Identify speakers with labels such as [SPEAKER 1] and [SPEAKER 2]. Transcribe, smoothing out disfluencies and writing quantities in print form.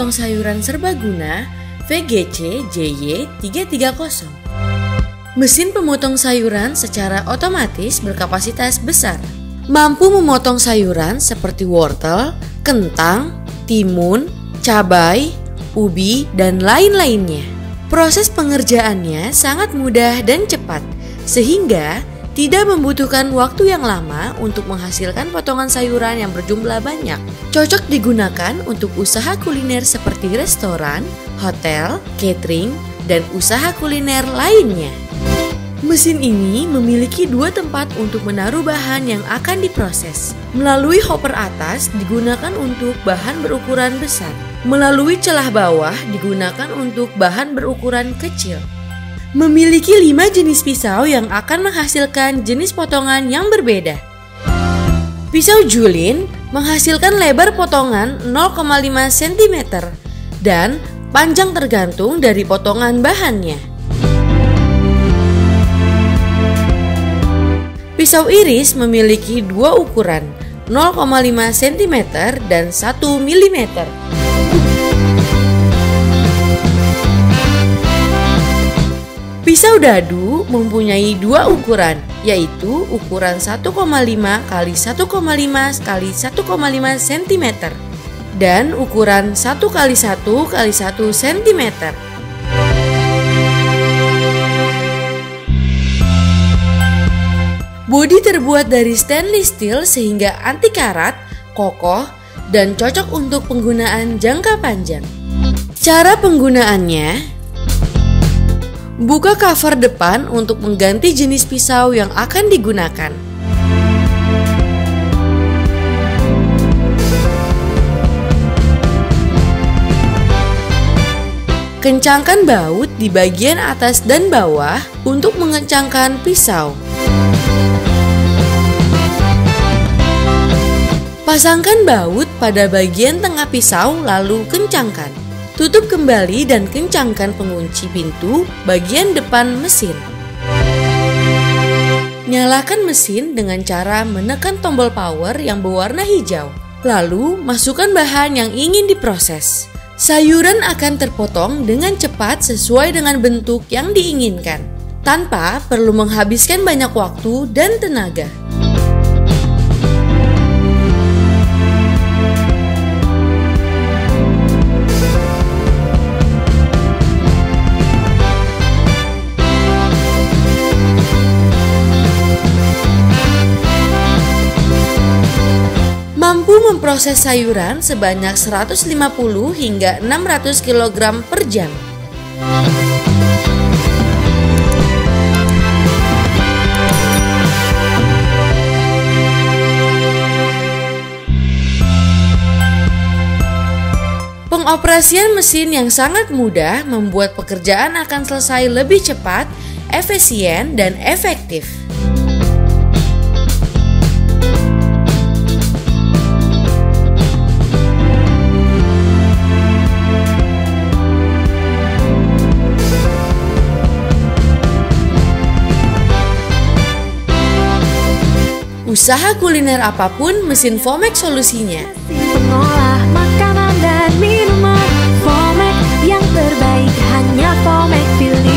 [SPEAKER 1] pemotong sayuran serbaguna VGC JY330. Mesin pemotong sayuran secara otomatis berkapasitas besar. Mampu memotong sayuran seperti wortel, kentang, timun, cabai, ubi, dan lain-lainnya. Proses pengerjaannya sangat mudah dan cepat, sehingga tidak membutuhkan waktu yang lama untuk menghasilkan potongan sayuran yang berjumlah banyak. Cocok digunakan untuk usaha kuliner seperti restoran, hotel, catering, dan usaha kuliner lainnya. Mesin ini memiliki 2 tempat untuk menaruh bahan yang akan diproses. Melalui hopper atas digunakan untuk bahan berukuran besar. Melalui celah bawah digunakan untuk bahan berukuran kecil. Memiliki 5 jenis pisau yang akan menghasilkan jenis potongan yang berbeda. Pisau Julin menghasilkan lebar potongan 0,5 cm dan panjang tergantung dari potongan bahannya. Pisau iris memiliki 2 ukuran, 0,5 cm dan 1 mm. Pisau dadu mempunyai 2 ukuran, yaitu ukuran 1,5 x 1,5 x 1,5 cm dan ukuran 1 x 1 x 1 cm. Bodi terbuat dari stainless steel sehingga anti karat, kokoh, dan cocok untuk penggunaan jangka panjang. Cara penggunaannya: buka cover depan untuk mengganti jenis pisau yang akan digunakan. Kencangkan baut di bagian atas dan bawah untuk mengencangkan pisau. Pasangkan baut pada bagian tengah pisau lalu kencangkan. Tutup kembali dan kencangkan pengunci pintu bagian depan mesin. Nyalakan mesin dengan cara menekan tombol power yang berwarna hijau. Lalu masukkan bahan yang ingin diproses. Sayuran akan terpotong dengan cepat sesuai dengan bentuk yang diinginkan, tanpa perlu menghabiskan banyak waktu dan tenaga. Mampu memproses sayuran sebanyak 150 hingga 600 kg per jam. Pengoperasian mesin yang sangat mudah membuat pekerjaan akan selesai lebih cepat, efisien, dan efektif. Usaha kuliner apapun, mesin Vomex solusinya.
[SPEAKER 2] Pengolah makanan dan minuman Vomex yang terbaik, hanya Vomex pilih.